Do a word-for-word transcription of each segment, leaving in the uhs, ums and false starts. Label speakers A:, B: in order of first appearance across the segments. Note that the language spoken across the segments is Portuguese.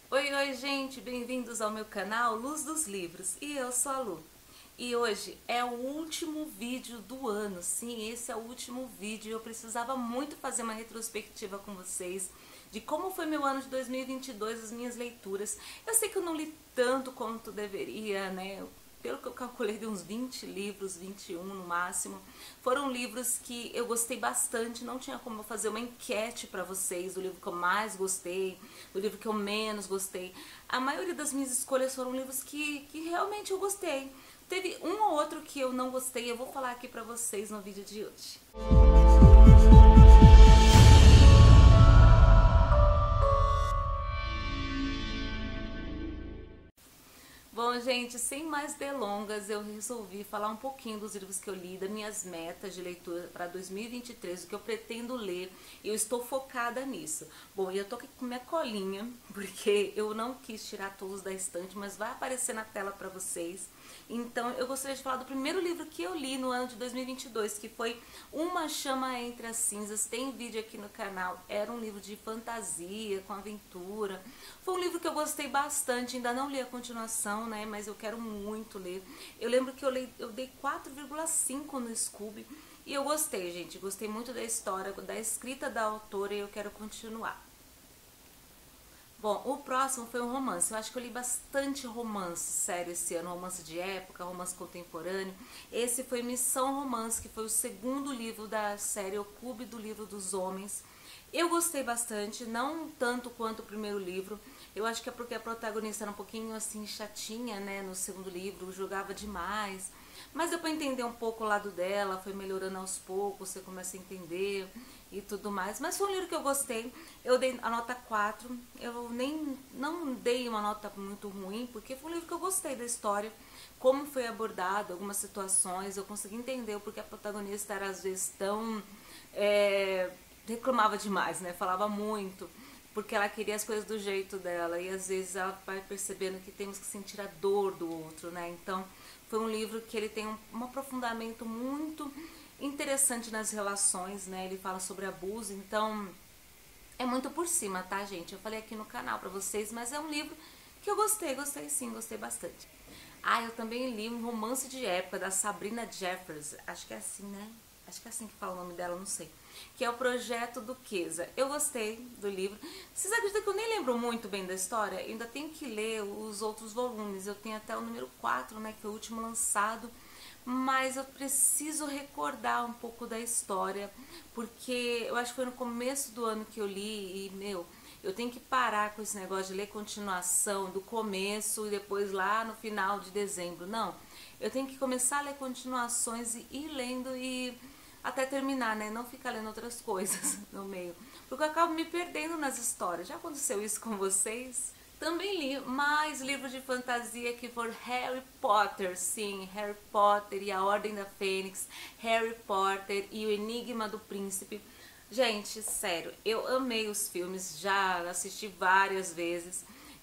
A: Oi, oi, gente, bem-vindos ao meu canal Luz dos Livros, e eu sou a Lu. E hoje é o último vídeo do ano, sim, esse é o último vídeo. Eu precisava muito fazer uma retrospectiva com vocês de como foi meu ano de dois mil e vinte e dois, as minhas leituras. Eu sei que eu não li tanto quanto deveria, né? Pelo que eu calculei, de uns vinte livros, vinte e um no máximo. Foram livros que eu gostei bastante, não tinha como eu fazer uma enquete para vocês do livro que eu mais gostei, do livro que eu menos gostei. A maioria das minhas escolhas foram livros que, que realmente eu gostei. Teve um ou outro que eu não gostei, eu vou falar aqui para vocês no vídeo de hoje. Bom, gente, sem mais delongas, eu resolvi falar um pouquinho dos livros que eu li, das minhas metas de leitura para dois mil e vinte e três, o que eu pretendo ler, e eu estou focada nisso. Bom, e eu tô aqui com minha colinha, porque eu não quis tirar todos da estante, mas vai aparecer na tela para vocês. Então, eu gostaria de falar do primeiro livro que eu li no ano de dois mil e vinte e dois, que foi Uma Chama Entre as Cinzas. Tem vídeo aqui no canal. Era um livro de fantasia, com aventura. Foi um livro que eu gostei bastante, ainda não li a continuação, né? Mas eu quero muito ler. Eu lembro que eu, li, eu dei quatro vírgula cinco no Scooby e eu gostei, gente. Gostei muito da história, da escrita da autora e eu quero continuar. Bom, o próximo foi um romance. Eu acho que eu li bastante romance, sério, esse ano. Romance de época, romance contemporâneo. Esse foi Missão Romance, que foi o segundo livro da série O Clube do Livro dos Homens. Eu gostei bastante, não tanto quanto o primeiro livro. Eu acho que é porque a protagonista era um pouquinho assim chatinha, né, no segundo livro, jogava demais. Mas deu pra entender um pouco o lado dela, foi melhorando aos poucos, você começa a entender e tudo mais. Mas foi um livro que eu gostei, eu dei a nota quatro, eu nem não dei uma nota muito ruim, porque foi um livro que eu gostei da história, como foi abordado, algumas situações, eu consegui entender o porquê a protagonista era às vezes tão... É, reclamava demais, né, falava muito, porque ela queria as coisas do jeito dela, e às vezes ela vai percebendo que temos que sentir a dor do outro, né, então foi um livro que ele tem um, um aprofundamento muito interessante nas relações, né, ele fala sobre abuso, então é muito por cima, tá, gente, eu falei aqui no canal pra vocês, mas é um livro que eu gostei, gostei sim, gostei bastante. Ah, eu também li um romance de época da Sabrina Jeffers, acho que é assim, né? Acho que é assim que fala o nome dela, não sei. Que é o Projeto Duquesa. Eu gostei do livro. Vocês acreditam que eu nem lembro muito bem da história? Eu ainda tenho que ler os outros volumes. Eu tenho até o número quatro, né? Que foi o último lançado. Mas eu preciso recordar um pouco da história. Porque eu acho que foi no começo do ano que eu li e, meu... Eu tenho que parar com esse negócio de ler continuação do começo e depois lá no final de dezembro. Não, eu tenho que começar a ler continuações e ir lendo e até terminar, né? Não ficar lendo outras coisas no meio. Porque eu acabo me perdendo nas histórias. Já aconteceu isso com vocês? Também li mais livros de fantasia que foram Harry Potter, sim, Harry Potter e a Ordem da Fênix, Harry Potter e o Enigma do Príncipe. Gente, sério, eu amei os filmes, já assisti várias vezes.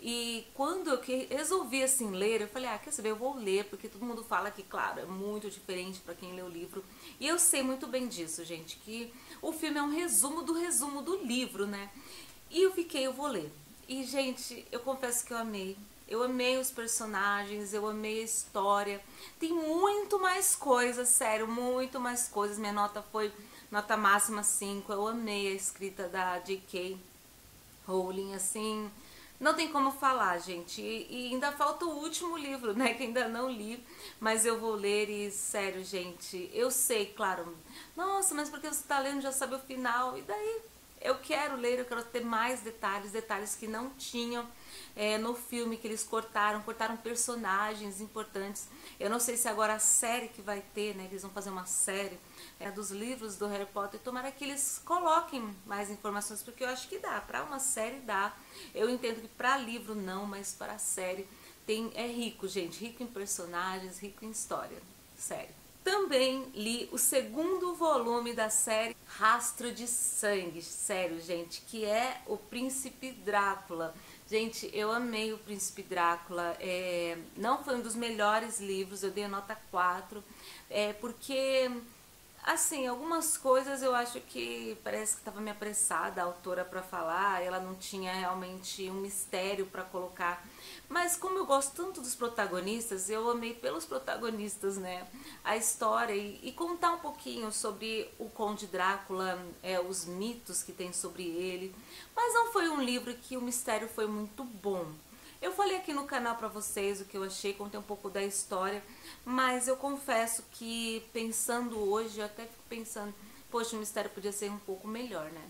A: E quando eu que resolvi assim ler, eu falei, ah, quer saber, eu vou ler, porque todo mundo fala que, claro, é muito diferente para quem lê o livro. E eu sei muito bem disso, gente, que o filme é um resumo do resumo do livro, né? E eu fiquei, eu vou ler. E, gente, eu confesso que eu amei. Eu amei os personagens, eu amei a história. Tem muito mais coisas, sério, muito mais coisas. Minha nota foi nota máxima cinco. Eu amei a escrita da J K Rowling, assim, não tem como falar, gente. E, e ainda falta o último livro, né, que ainda não li, mas eu vou ler e, sério, gente, eu sei, claro, nossa, mas porque você tá lendo já sabe o final, e daí? Eu quero ler, eu quero ter mais detalhes, detalhes que não tinham é, no filme, que eles cortaram, cortaram personagens importantes. Eu não sei se agora a série que vai ter, né, que eles vão fazer uma série é, dos livros do Harry Potter, tomara que eles coloquem mais informações, porque eu acho que dá, para uma série dá. Eu entendo que para livro não, mas para a série tem, é rico, gente, rico em personagens, rico em história, sério. Também li o segundo volume da série Rastro de Sangue, sério, gente, que é o Príncipe Drácula. Gente, eu amei o Príncipe Drácula, é, não foi um dos melhores livros, eu dei a nota quatro, é, porque Assim, algumas coisas eu acho que parece que estava me apressada a autora para falar, ela não tinha realmente um mistério para colocar. Mas como eu gosto tanto dos protagonistas, eu amei pelos protagonistas, né? A história e, e contar um pouquinho sobre o Conde Drácula, é, os mitos que tem sobre ele. Mas não foi um livro que o mistério foi muito bom. Eu falei aqui no canal pra vocês o que eu achei, contei um pouco da história, mas eu confesso que pensando hoje, eu até fico pensando, poxa, o mistério podia ser um pouco melhor, né?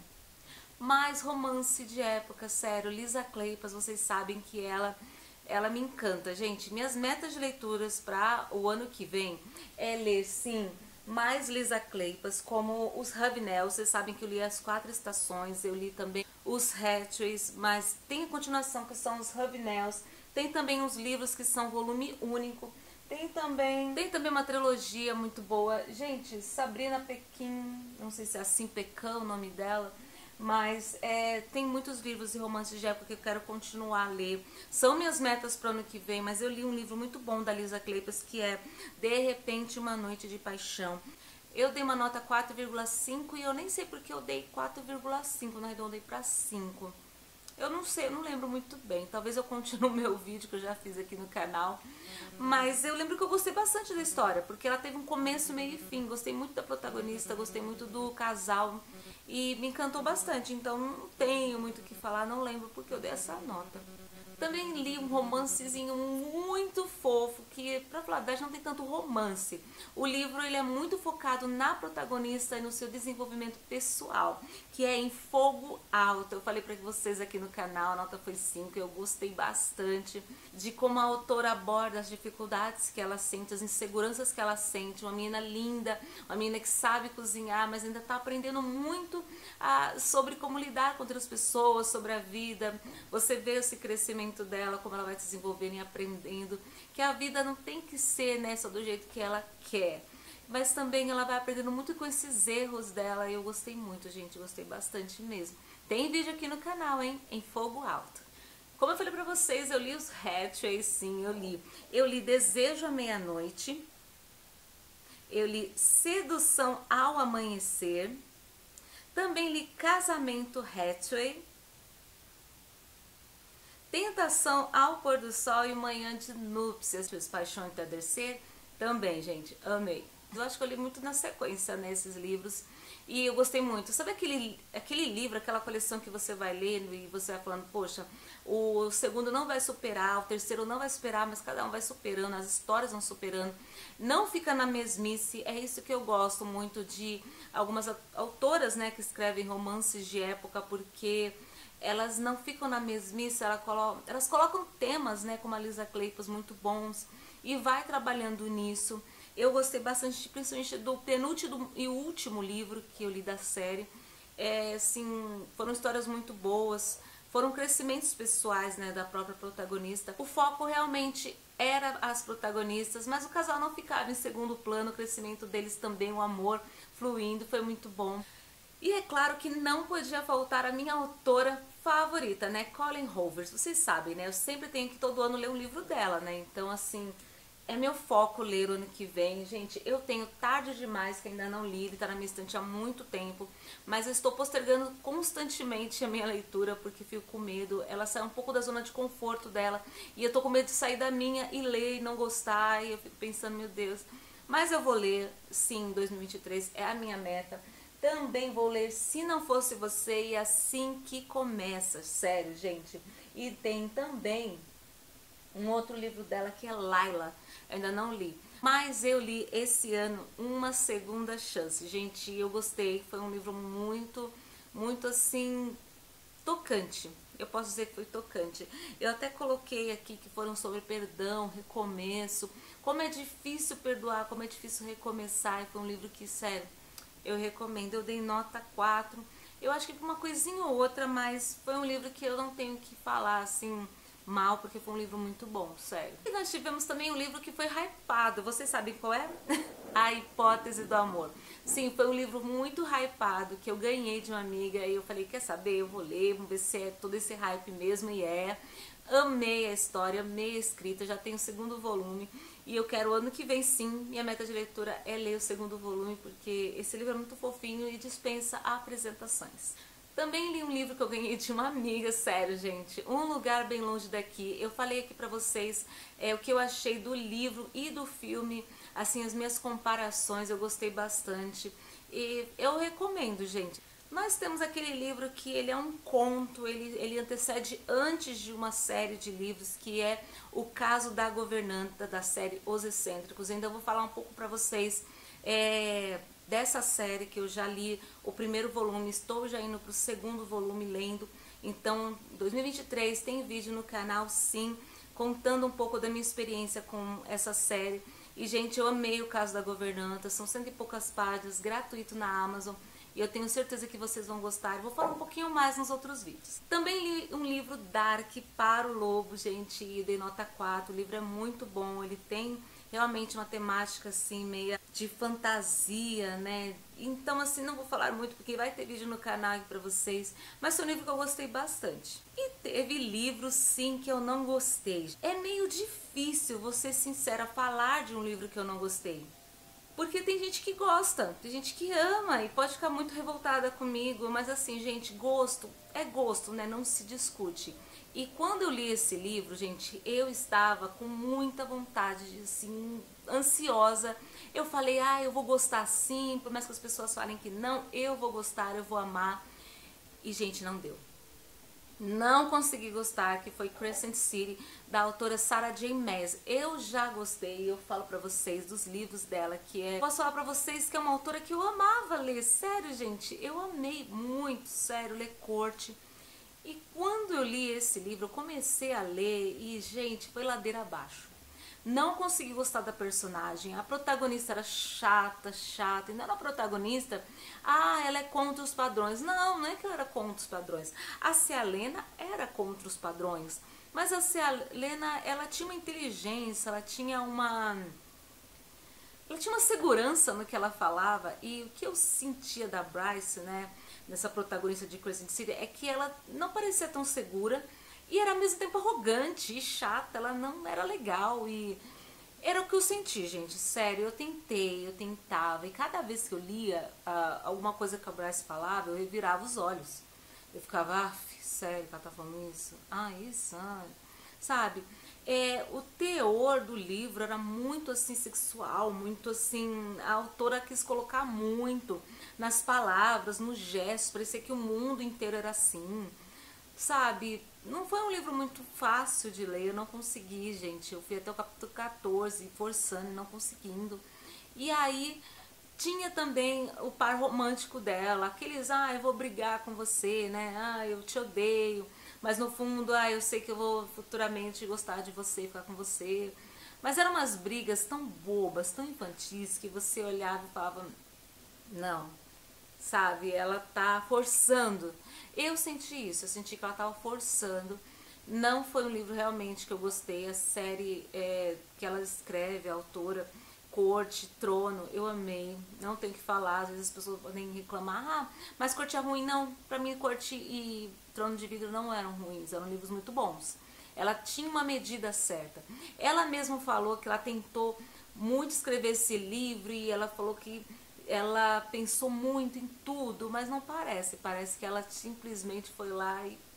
A: Mas romance de época, sério, Lisa Kleypas, vocês sabem que ela, ela me encanta, gente. Minhas metas de leituras para o ano que vem é ler, sim, mais Lisa Kleypas, como os Ravenel. Vocês sabem que eu li As Quatro Estações, eu li também os Hatchaways, mas tem a continuação que são os Ravenels, tem também os livros que são volume único, tem também, tem também uma trilogia muito boa. Gente, Sabrina Pequim, não sei se é assim Pecan o nome dela, mas é, tem muitos livros e romances de época que eu quero continuar a ler. São minhas metas para o ano que vem, mas eu li um livro muito bom da Lisa Kleypas que é De Repente Uma Noite de Paixão. Eu dei uma nota quatro vírgula cinco e eu nem sei porque eu dei quatro vírgula cinco, não arredondei para cinco. Eu não sei, eu não lembro muito bem. Talvez eu continue o meu vídeo que eu já fiz aqui no canal. Mas eu lembro que eu gostei bastante da história, porque ela teve um começo, meio e fim. Gostei muito da protagonista, gostei muito do casal e me encantou bastante. Então não tenho muito o que falar, não lembro porque eu dei essa nota. Também li um romancezinho muito fofo, que pra falar a verdade não tem tanto romance. O livro ele é muito focado na protagonista e no seu desenvolvimento pessoal, que é Em Fogo Alto. Eu falei pra vocês aqui no canal, a nota foi cinco, eu gostei bastante de como a autora aborda as dificuldades que ela sente, as inseguranças que ela sente. Uma menina linda, uma menina que sabe cozinhar, mas ainda tá aprendendo muito ah, sobre como lidar com outras pessoas, sobre a vida. Você vê esse crescimento dela, como ela vai se desenvolvendo e aprendendo que a vida não tem que ser, né, só do jeito que ela quer, mas também ela vai aprendendo muito com esses erros dela. E eu gostei muito, gente, gostei bastante mesmo. Tem vídeo aqui no canal, hein, Em Fogo Alto. Como eu falei pra vocês, eu li os Hatchaways, sim, eu li. Eu li Desejo à Meia-Noite, eu li Sedução ao Amanhecer, também li Casamento Hatchaway, Tentação ao Pôr do Sol e Manhã de Núpcias, Paixão e Entardecer. Também, gente, amei. Eu acho que eu li muito na sequência, né, esses livros. E eu gostei muito. Sabe aquele, aquele livro, aquela coleção que você vai lendo e você vai falando, poxa, o segundo não vai superar, o terceiro não vai superar, mas cada um vai superando, as histórias vão superando. Não fica na mesmice. É isso que eu gosto muito de algumas autoras, né, que escrevem romances de época, porque elas não ficam na mesmice, elas colocam, elas colocam temas, né, como a Lisa Kleypas, muito bons, e vai trabalhando nisso. Eu gostei bastante, principalmente do penúltimo e último livro que eu li da série. É, assim, foram histórias muito boas, foram crescimentos pessoais, né, da própria protagonista. O foco realmente era as protagonistas, mas o casal não ficava em segundo plano, o crescimento deles também, o amor fluindo, foi muito bom. E é claro que não podia faltar a minha autora favorita, né, Colleen Hoover. Vocês sabem, né, eu sempre tenho que todo ano ler um livro dela, né, então assim, é meu foco ler o ano que vem. Gente, eu tenho Tarde Demais, que ainda não li, ele tá na minha estante há muito tempo, mas eu estou postergando constantemente a minha leitura, porque fico com medo, ela sai um pouco da zona de conforto dela, e eu tô com medo de sair da minha e ler e não gostar, e eu fico pensando, meu Deus, mas eu vou ler, sim, em dois mil e vinte e três, é a minha meta. Também vou ler Se Não Fosse Você e Assim Que Começa, sério, gente. E tem também um outro livro dela que é Laila, eu ainda não li. Mas eu li esse ano Uma Segunda Chance, gente, eu gostei, foi um livro muito, muito assim, tocante. Eu posso dizer que foi tocante. Eu até coloquei aqui que foram sobre perdão, recomeço, como é difícil perdoar, como é difícil recomeçar, e foi um livro que, sério, eu recomendo. Eu dei nota quatro. Eu acho que por uma coisinha ou outra, mas foi um livro que eu não tenho que falar assim mal, porque foi um livro muito bom, sério. E nós tivemos também um livro que foi hypado. Vocês sabem qual é? A Hipótese do Amor. Sim, foi um livro muito hypado que eu ganhei de uma amiga e eu falei, quer saber, eu vou ler, vamos ver se é todo esse hype mesmo, e é. Amei a história, amei a escrita, já tenho o segundo volume e eu quero ano que vem sim, minha meta de leitura é ler o segundo volume, porque esse livro é muito fofinho e dispensa apresentações. Também li um livro que eu ganhei de uma amiga, sério, gente, Um Lugar Bem Longe Daqui. Eu falei aqui pra vocês é, o que eu achei do livro e do filme, assim, as minhas comparações, eu gostei bastante. E eu recomendo, gente. Nós temos aquele livro que ele é um conto, ele, ele antecede antes de uma série de livros, que é O Caso da Governanta, da série Os Excêntricos. Ainda vou falar um pouco pra vocês é, dessa série, que eu já li o primeiro volume, estou já indo pro segundo volume lendo. Então, dois mil e vinte e três tem vídeo no canal, sim, contando um pouco da minha experiência com essa série. E, gente, eu amei O Caso da Governanta, são cento e poucas páginas, gratuito na Amazon. E eu tenho certeza que vocês vão gostar. Vou falar um pouquinho mais nos outros vídeos. Também li um livro Dark para o Lobo, gente, e dei nota quatro. O livro é muito bom, ele tem realmente uma temática assim, meia de fantasia, né? Então, assim, não vou falar muito porque vai ter vídeo no canal aqui pra vocês, mas foi um livro que eu gostei bastante. E teve livros, sim, que eu não gostei. É meio difícil, vou ser sincera, falar de um livro que eu não gostei. Porque tem gente que gosta, tem gente que ama e pode ficar muito revoltada comigo, mas assim, gente, gosto é gosto, né? Não se discute. E quando eu li esse livro, gente, eu estava com muita vontade, assim, ansiosa. Eu falei, ah, eu vou gostar sim, por mais que as pessoas falem que não, eu vou gostar, eu vou amar. E, gente, não deu. Não consegui gostar, que foi Crescent City, da autora Sarah J Maas. Eu já gostei, eu falo pra vocês dos livros dela, que é... Posso falar pra vocês que é uma autora que eu amava ler, sério, gente, eu amei muito, sério, ler corte. E quando eu li esse livro, eu comecei a ler e, gente, foi ladeira abaixo. Não consegui gostar da personagem, a protagonista era chata, chata, e não era a protagonista, ah, ela é contra os padrões. Não, não é que ela era contra os padrões. A Cialena era contra os padrões, mas a Cialena, ela tinha uma inteligência, ela tinha uma... Ela tinha uma segurança no que ela falava, e o que eu sentia da Bryce, né, nessa protagonista de Crescent City, é que ela não parecia tão segura, e era ao mesmo tempo arrogante e chata, ela não era legal, e era o que eu senti, gente, sério, eu tentei, eu tentava, e cada vez que eu lia uh, alguma coisa que a Bryce falava, eu revirava os olhos, eu ficava, ah, sério que ela tá falando isso? Ah, isso, ah, sabe? É, o teor do livro era muito assim sexual, muito assim, a autora quis colocar muito nas palavras, nos gestos, parecia que o mundo inteiro era assim, sabe? Não foi um livro muito fácil de ler, eu não consegui, gente. Eu fui até o capítulo quatorze, forçando e não conseguindo. E aí tinha também o par romântico dela, aqueles, ah, eu vou brigar com você, né? Ah, eu te odeio, mas no fundo, ah, eu sei que eu vou futuramente gostar de você, ficar com você. Mas eram umas brigas tão bobas, tão infantis, que você olhava e falava, não, sabe, ela tá forçando. Eu senti isso, eu senti que ela tava forçando. Não foi um livro realmente que eu gostei. A série é, que ela escreve, a autora, Corte, Trono, eu amei. Não tenho que falar, às vezes as pessoas podem reclamar, ah, mas Corte é ruim. Não, pra mim Corte e Trono de Vidro não eram ruins, eram livros muito bons. Ela tinha uma medida certa. Ela mesma falou que ela tentou muito escrever esse livro e ela falou que ela pensou muito em tudo, mas não parece. Parece que ela simplesmente foi lá e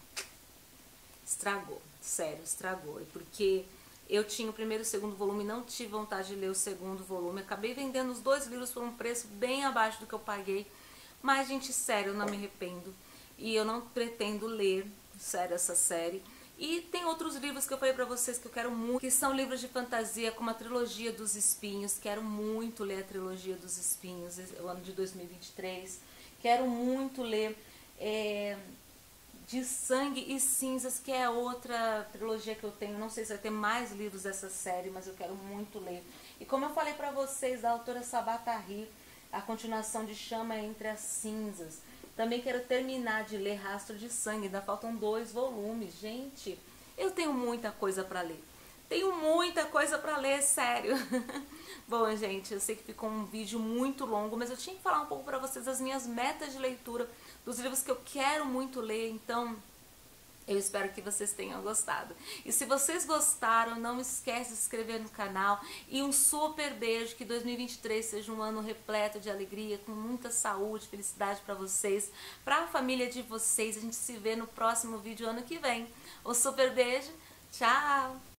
A: estragou. Sério, estragou. Porque eu tinha o primeiro e o segundo volume, não tive vontade de ler o segundo volume. Acabei vendendo os dois livros por um preço bem abaixo do que eu paguei. Mas, gente, sério, eu não me arrependo. E eu não pretendo ler, sério, essa série. E tem outros livros que eu falei pra vocês que eu quero muito, que são livros de fantasia, como a Trilogia dos Espinhos. Quero muito ler a Trilogia dos Espinhos, o ano de dois mil e vinte e três. Quero muito ler é, De Sangue e Cinzas, que é outra trilogia que eu tenho. Não sei se vai ter mais livros dessa série, mas eu quero muito ler. E como eu falei pra vocês, da autora Sabatari, a continuação de Chama Entre as Cinzas. Também quero terminar de ler Rastro de Sangue, ainda faltam dois volumes. Gente, eu tenho muita coisa para ler. Tenho muita coisa para ler, sério. Bom, gente, eu sei que ficou um vídeo muito longo, mas eu tinha que falar um pouco para vocês das minhas metas de leitura, dos livros que eu quero muito ler, então eu espero que vocês tenham gostado. E se vocês gostaram, não esquece de se inscrever no canal. E um super beijo, que dois mil e vinte e três seja um ano repleto de alegria, com muita saúde, felicidade para vocês, para a família de vocês. A gente se vê no próximo vídeo ano que vem. Um super beijo, tchau!